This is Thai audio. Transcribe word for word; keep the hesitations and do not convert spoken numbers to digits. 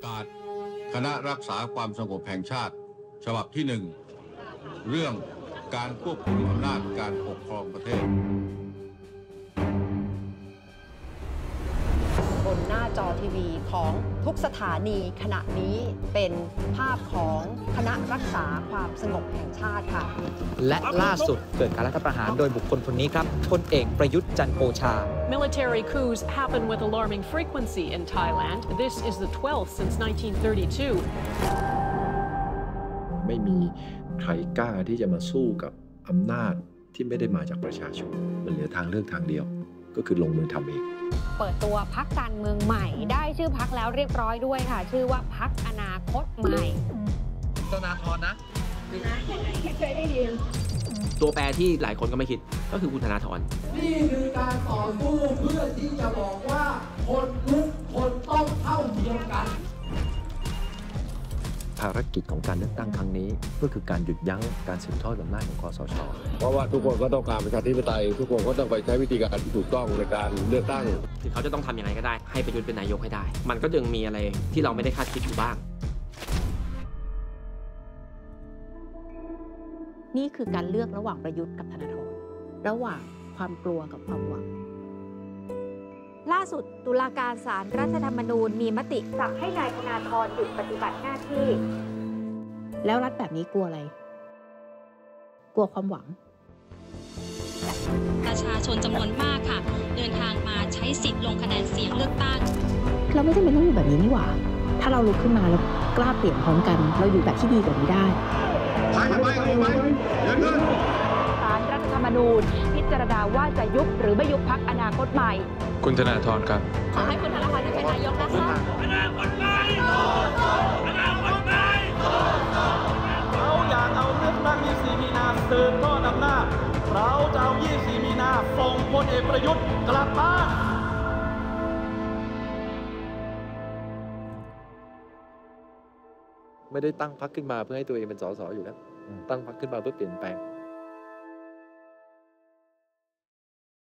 าศคณะรักษาความสงบแห่งชาติฉบับที่หนึ่งเรื่องการควบคุมอำนาจการปกครองประเทศบนหน้าจอทีวีของทุกสถานีขณะนี้เป็นภาพของคณะรักษาความสงบแห่งชาติค่ะและล่าสุดเกิดการรัฐประหารโดยบุคคลคนนี้ครับพลเอกประยุทธ์จันทร์โอชา Military coups happen with alarming frequency in Thailand. This is the twelfth since nineteen thirty-two. ไม่มีใครกล้าที่จะมาสู้กับอำนาจที่ไม่ได้มาจากประชาชนมันเหลือทางเลือกทางเดียวก็คือลงมือทำเองเปิดตัวพรรคการเมืองใหม่ได้ชื่อพรรคแล้วเรียบร้อยด้วยค่ะชื่อว่าพรรคอนาคตใหม่ธนาธรนะตัวแปรที่หลายคนก็ไม่คิดก็คือคุณธนาธรนี่คือการต่อสู้เพื่อที่จะบอกว่าคนทุกคนต้องเท่าเทียมกันภารกิจของการเลือกตั้งครั้งนี้ก็คือการหยุดยั้งการสืบทอดอำนาจของคสช. เพราะว่าทุกคนก็ต้องการประชาธิปไตยทุกคนก็ต้องไปใช้วิธีการที่ถูกต้องในการเลือกตั้งคือเขาจะต้องทำยังไงก็ได้ให้ประยุทธ์เป็นนายกให้ได้มันก็ยังมีอะไรที่เราไม่ได้คาดคิดอยู่บ้างนี่คือการเลือกระหว่างประยุทธ์กับธนาธรระหว่างความกลัวกับความหวังล่าสุดตุลาการศาลรัฐธรรมนูญมีมติสั่งให้นายธนาธรหยุดปฏิบัติหน้าที่แล้วรัฐแบบนี้กลัวอะไร กลัวความหวังประชาชนจำนวนมากค่ะเดินทางมาใช้สิทธิ์ลงคะแนนเสียงเลือกตั้งเราไม่จำเป็นต้องอยู่แบบนี้นี่หว่าถ้าเราลุกขึ้นมาแล้วกล้าเปลี่ยนพร้อมกันเราอยู่แบบที่ดีกว่านี้ได้ใช่ไหมใช่ไหมเดินขึ้นศาลรัฐธรรมนูญพิจารณาว่าจะยุบหรือไม่ยุบพรรคอนาคตใหม่คุณธนาธรครับขอให้คุณธนาธรได้เป็นนายกนะคะอนาคตใหม่อนาคตใหม่เราอยากเอาเลือกตั้งยี่สิบสี่มีนาสืบทอดอำนาจเราจะเอายี่สิบสี่มีนาส่งพลเอกประยุทธ์กลับบ้านไม่ได้ตั้งพรรคขึ้นมาเพื่อให้ตัวเองเป็นสสอยู่แล้วตั้งพรรคขึ้นมาเพื่อเปลี่ยนแปลง